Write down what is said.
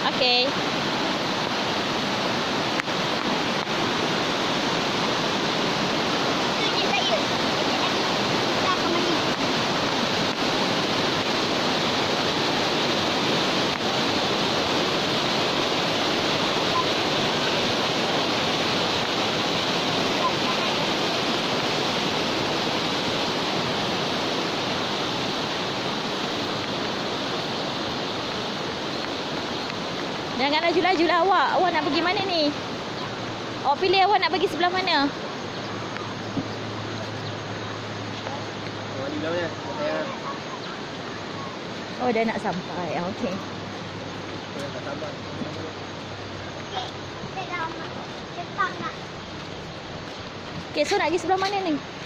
Okey. Jangan laju-laju lah awak. Awak nak pergi mana ni? Awak pilih awak nak pergi sebelah mana? Oh, dah nak sampai. Okey. Okey, so nak pergi sebelah mana ni?